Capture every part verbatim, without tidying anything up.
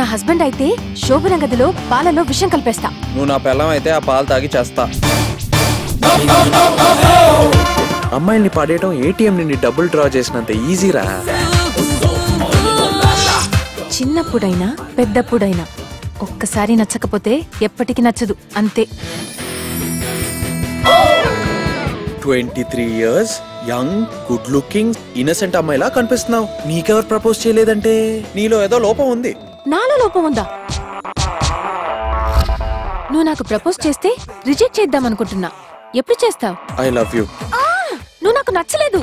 Husband అయితే శోభన గదిలో పాలలో విషం కలిపేస్తా. నువ్వు నా పిల్లం అయితే ఆ పాలు తాగి చేస్తా. అమ్మాయిల్ని పడేయటం ఏటీఎం నుండి డబ్బులు డ్రా చేసినంత ఈజీరా. చిన్నప్పుడైనా పెద్దప్పుడైనా ఒక్కసారి నచ్చకపోతే ఎప్పటికీ నచ్చదు, అంతే. Twenty three years young good looking innocent అమ్మాయిలా కనిపిస్తున్నావు. నీకెవరు ప్రపోజ్ చేయలేదంటే నీలో ఏదో లోపం ఉంది. నాలో లోపం ఉందా? నువ్వు నాకు ప్రపోజ్ చేస్తే రిజెక్ట్ చేద్దాం అనుకుంటున్నా. ఎప్పుడు చేస్తావు? I love you. నువ్వు నాకు నచ్చలేదు.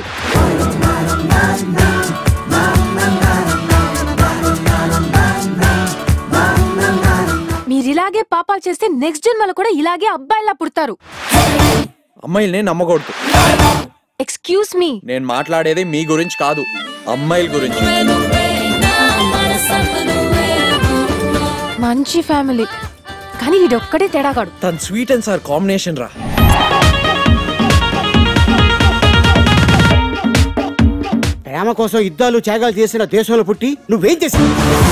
మీరిలాగే పాపాలు చేస్తే నెక్స్ట్ జన్మలో కూడా ఇలాగే అబ్బాయిలా పుడతారు. అమ్మాయిల్ని నమ్మకూడదు. ఎక్స్క్యూజ్ మీ, నేను మాట్లాడేది మీ గురించి కాదు, అమ్మాయిల గురించి. మంచి ఫ్యామిలీ, కానీ వీడొక్కడే తేడాగాడు. తన స్వీట్ అండ్ సార్ కాంబినేషన్ రా. ప్రేమ కోసం యుద్ధాలు త్యాగాలు చేసిన దేశంలో పుట్టి నువ్వేం చేసావు?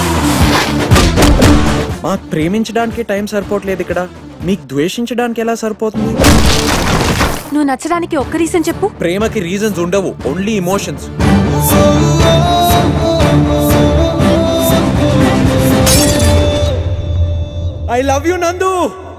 మాకు ప్రేమించడానికి టైం సరిపోవట్లేదు ఇక్కడ, మీకు ద్వేషించడానికి ఎలా సరిపోతుంది? నువ్వు నచ్చడానికి ఒక్క రీజన్ చెప్పు. ప్రేమకి రీజన్స్ ఉండవు, only emotions. I love you నందు.